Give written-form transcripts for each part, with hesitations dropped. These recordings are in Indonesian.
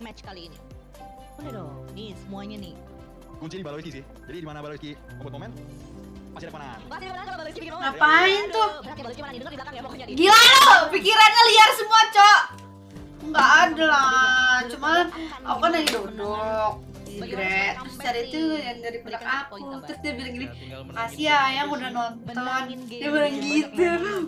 match kali ini. Boleh dong, nih semuanya nih. Kunci di Baloiski sih. Jadi di mana Baloiski membuat momen, pasti ada kemenangan. Ngapain tuh? Gila lo, pikirannya liar semua, Cok. Enggak ada lah, cuman aku kan lagi duduk. Terus tadi itu yang dari belakang aku, terus dia bilang gini, makasih ya yang udah nonton. Dia bilang gitu.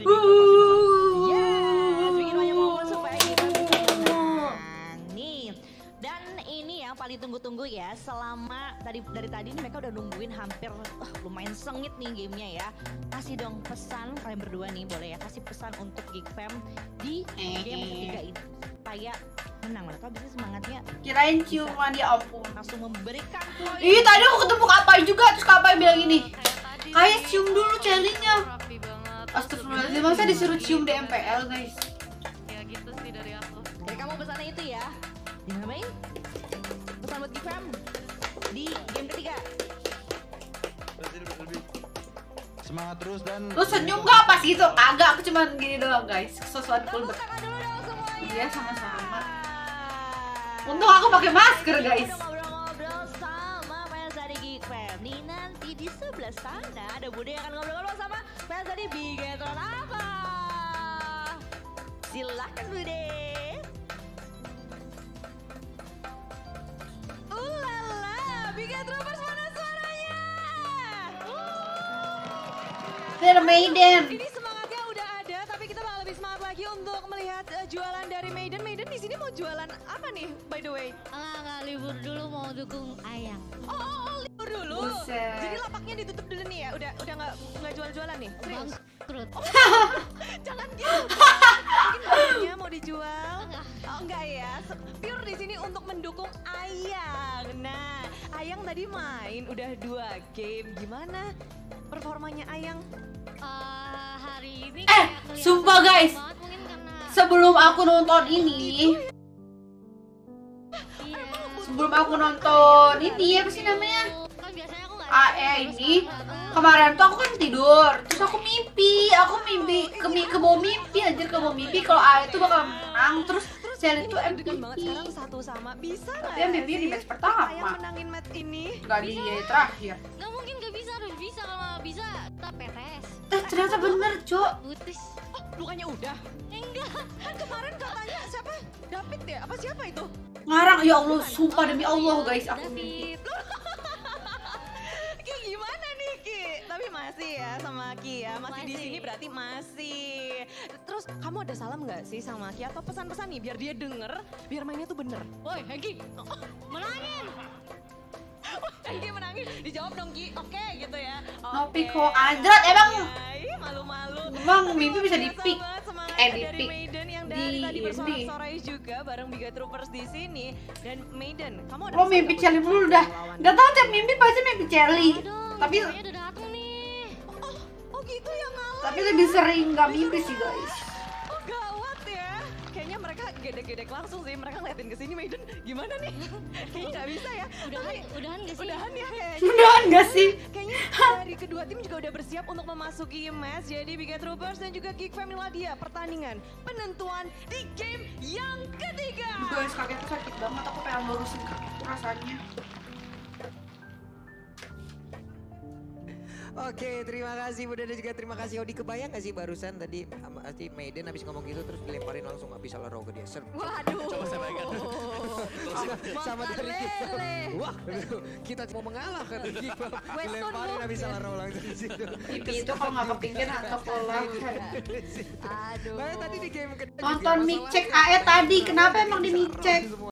Paling tunggu-tunggu ya, selama dari tadi nih mereka udah nungguin hampir lumayan sengit nih gamenya ya. Kasih dong pesan kalian berdua nih, boleh ya kasih pesan untuk Geekfam di game ketiga ini supaya menang. Mereka bisa semangatnya. Kirain ciuman, ya ampun. Langsung memberikan poin. Ih, tadi aku ketemu Kapai juga, terus Kapai bilang gini, kayak cium dulu Celinya. Astagfirullahaladzim, masa disuruh cium di MPL guys? Ya gitu sih dari aku. Jadi kamu pesannya itu ya. Ngapain? Pesan buat Geekfam di game ketiga. Lebih semangat terus dan Lu senyum gak pas gitu? Agak, aku cuma gini doang guys. Sesuatu cool banget. Tangan dulu dong semuanya. Iya, sama-sama. Untung aku pakai masker guys. Ngobrol-ngobrol sama fans dari Geekfam. Nih nanti di sebelah sana ada Bude yang akan ngobrol-ngobrol sama fans dari Bigetron apa? Silahkan Bude. Bigetroners, mana suaranya? They're Maiden. Ini semangatnya udah ada, tapi kita bakal lebih semangat lagi untuk melihat jualan dari Maiden. Maiden di sini mau jualan apa nih, by the way? Enggak, libur dulu mau dukung Ayang. Oh, libur dulu. Buset. Jadi lapaknya ditutup dulu nih ya. Udah nggak jual-jualan nih. Serius? Bangkrut. Jangan gitu. Mungkin bahannya mau dijual. Oh, enggak ya. Pure di sini untuk mendukung Ayang. Nah, Ayang tadi main udah 2 game. Gimana performanya Ayang? Hari ini Sumpah guys, banget, mungkin karena sebelum aku nonton ini, iya. sebelum aku nonton ini apa sih namanya? Kan biasanya aku nggak AE ini, kemarin tuh aku kan tidur, terus aku mimpi ke bawah mimpi anjir, ke bawah mimpi kalau AE itu bakal menang, terus Sel itu Deg-degan banget MVP. sekarang 1-1. Bisa nggak Tapi MVP di match pertama. Ayang menangin match ini? Gak di terakhir. nggak mungkin nggak bisa, harus bisa. Kalau nggak bisa kita PTS. Ternyata bener, Cok. Putus. Oh, bukannya udah? Enggak. Kan kemarin katanya siapa? David ya? Apa siapa itu? Ngarang, ya Allah, sumpah demi Allah guys, aku mimpi. Ki gimana nih Ki? Tapi masih ya sama Ki ya, masih di Masih. sini berarti masih. Terus kamu ada salam nggak sih sama Ki atau pesan-pesan nih biar dia denger, biar mainnya tuh bener? Woi, Hengki. Menangin. Hengki menangis, dijawab dong Ki, oke gitu ya. Ngopi kok anjrat, emang Ih, malu-malu. Emang mimpi bisa di-pick? Dari Di-pick. Maiden yang dari tadi Di bersorak-sorai juga bareng Biga Troopers di sini. Dan Maiden, kamu ada lo pesan mimpi nggak Celi buat dulu dah. lawan? Gak tau tiap mimpi pasti mimpi Celi. Dong, Tapi ceweknya udah dateng nih. Oh gitu ya ngalah. tapi lebih sering gak mimpi sih guys. Oh gawat ya. Kayaknya mereka gedek-gedek langsung sih. Mereka ngeliatin ke sini Maiden gimana nih? Kayaknya nggak bisa ya. Udahan gak sih? Udahan ya kayaknya. Udahan gak sih? Kayaknya dari kedua tim juga udah bersiap untuk memasuki match. Jadi Biga Troopers dan juga Geekfam Ladia pertandingan penentuan di game yang ketiga. Guys, kakiku sakit banget, aku pengen lurusin kakiku rasanya. Oke, terima kasih Bunda dan juga terima kasih Odi. Kebayang gak sih barusan tadi Maiden habis ngomong gitu terus dilemparin langsung habis salah row ke dia. Waduh. Coba saya bayangkan. Sama dari kita. Wah, kita mau mengalah kan kita. Dilemparin habis salah row langsung di situ. Mimpi itu kalau gak kepingin atau pola. Aduh. Nah, tadi di game kedua Nonton mic check AE tadi, kenapa emang di mic check?